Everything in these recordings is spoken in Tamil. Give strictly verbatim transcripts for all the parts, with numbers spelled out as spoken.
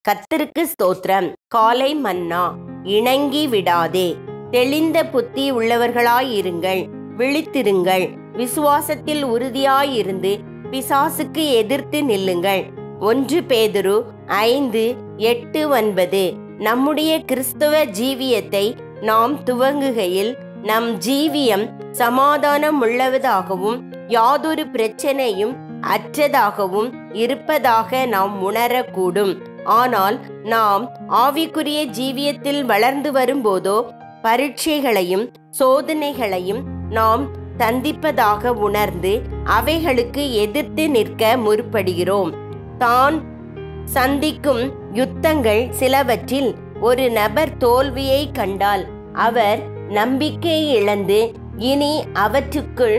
கர்த்தருக்கு ஸ்தோத்திரம். காலை மன்னா. இணங்கி விடாதே. தெளிந்த புத்தி உள்ளவர்களாயிருங்கள், விழித்திருங்கள், விசுவாசத்தில் உறுதியாயிருந்து பிசாசுக்கு எதிர்த்து நில்லுங்கள். ஒன்று பேதுரு ஐந்து எட்டு ஒன்பது. நம்முடைய கிறிஸ்தவ ஜீவியத்தை நாம் துவங்குகையில் நம் ஜீவியம் சமாதானம் உள்ளவதாகவும் யாதொரு பிரச்சனையும் அற்றதாகவும் இருப்பதாக நாம் உணரக்கூடும். ஆனால் நாம் ஆவிக்குரிய ஜீவியத்தில் வளர்ந்து வரும்போதோ பரீட்சைகளையும் சோதனைகளையும் நாம் சந்திப்பதாக உணர்ந்து அவைகளுக்கு எதிர்த்து நிற்க முற்படுகிறோம். தான் சந்திக்கும் யுத்தங்கள் சிலவற்றில் ஒரு நபர் தோல்வியை கண்டால் அவர் நம்பிக்கை இழந்து இனி அவற்றுக்குள்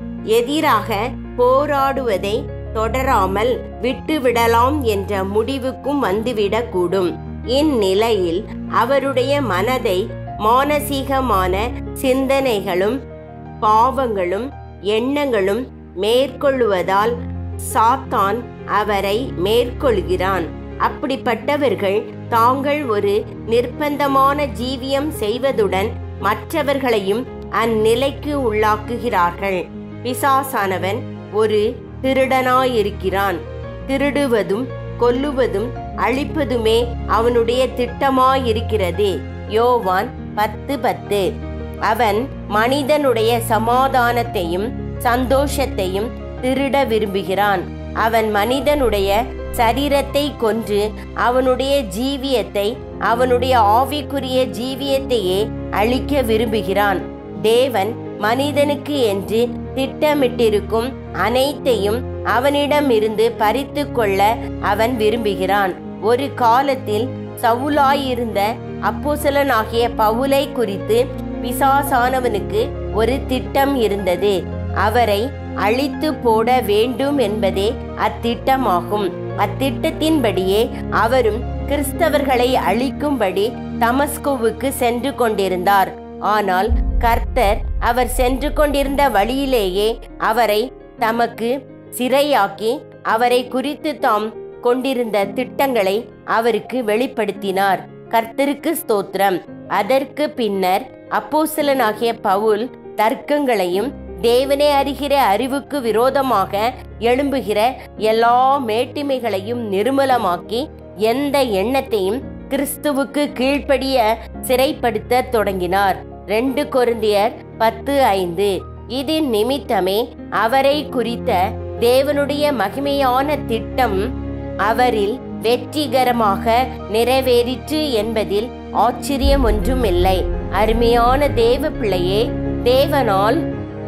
எதிராக போராடுவதை தொடராமல் விட்டுவிடலாம் என்ற முடிவுக்கும் வந்துவிடக்கூடும். இந்நிலையில் அவருடைய மனதை மானசீகமான சிந்தனைகளும் பாவங்களும் எண்ணங்களும் மேற்கொள்ளுவதால் சாத்தான் அவரை மேற்கொள்கிறான். அப்படிப்பட்டவர்கள் தாங்கள் ஒரு நிர்பந்தமான ஜீவியம் செய்வதுடன் மற்றவர்களையும் அந்நிலைக்கு உள்ளாக்குகிறார்கள். பிசாசானவன் ஒரு திருடனாயிருக்கிறான். திருடுவதும் கொல்லுவதும் அழிப்பதுமே அவனுடைய திட்டமாயிருக்கிறது. யோவான் பத்து பத்து. அவன் மனிதனுடைய சமாதானத்தையும் சந்தோஷத்தையும் திருட விரும்புகிறான். அவன் மனிதனுடைய சரீரத்தை கொன்று அவனுடைய ஜீவியத்தை, அவனுடைய ஆவிக்குரிய ஜீவியத்தையே அழிக்க விரும்புகிறான். தேவன் மனிதனுக்கு என்று திட்டமிட்டிருக்கும் அனைத்தையும் அவனிடமிருந்து பறித்து கொள்ள அவன் விரும்புகிறான். ஒரு காலத்தில் சவுலாயிருந்த அப்போஸ்தலனாகிய பவுலை குறித்து பிசாசானவனுக்கு ஒரு திட்டம் இருந்தது. அவரை அழித்து போட வேண்டும் என்பதே அத்திட்டமாகும். அத்திட்டத்தின்படியே அவரும் கிறிஸ்தவர்களை அழிக்கும்படி தமஸ்குவுக்கு சென்று கொண்டிருந்தார். ஆனால் கர்த்தர் அவர் சென்று கொண்டிருந்த வழியிலேயே அவரை தமக்கு சிறையாக்கி அவரை குறித்து தாம் கொண்டிருந்த திட்டங்களை அவருக்கு வெளிப்படுத்தினார். கர்த்தருக்கு ஸ்தோத்திரம். அதற்கு பின்னர் அப்போஸ்தலனாகிய பவுல் தர்க்கங்களையும் தேவனே அறிகிற அறிவுக்கு விரோதமாக எழும்புகிற எல்லா மேட்டிமைகளையும் நிர்மூலமாக்கி எந்த எண்ணத்தையும் கிறிஸ்துவுக்கு கீழ்ப்படிய சிறைப்படுத்த தொடங்கினார். ரெண்டு கொரிந்தியர் பத்து ஐந்து. இதன் நிமித்தமே அவரை குறித்த தேவனுடைய மகிமையான திட்டம் அவரில் வெற்றிகரமாக நிறைவேறிற்று என்பதில் ஆச்சரியம் ஒன்றுமில்லை. அருமையான தேவ பிள்ளையே, தேவனால்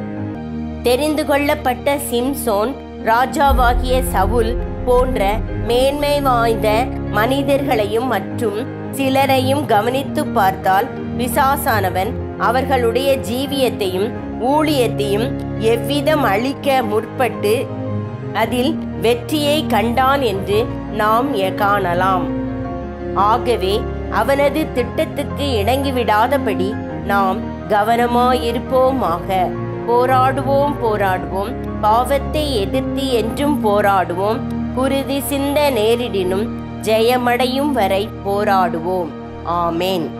தெரிந்து கொள்ளப்பட்ட சிம்சோன், ராஜாவாகிய சவுல் போன்ற மேன்மை வாய்ந்த மனிதர்களையும் மற்றும் சிலரையும் கவனித்து பார்த்தால் பிசாசானவன் அவர்களுடைய ஜீவியத்தையும் ஊழியத்தையும் எவ்விதம் அழிக்க முற்பட்டு அதில் வெற்றியை கண்டான் என்று நாம் காணலாம். ஆகவே அவனது திட்டத்துக்கு இணங்கிவிடாதபடி நாம் கவனமாயிருப்போமாக. போராடுவோம் போராடுவோம் பாவத்தை எதிர்த்து என்றும் போராடுவோம். குருதி சிந்த நேரிடினும் ஜெயமடையும் வரை போராடுவோம். ஆமேன்.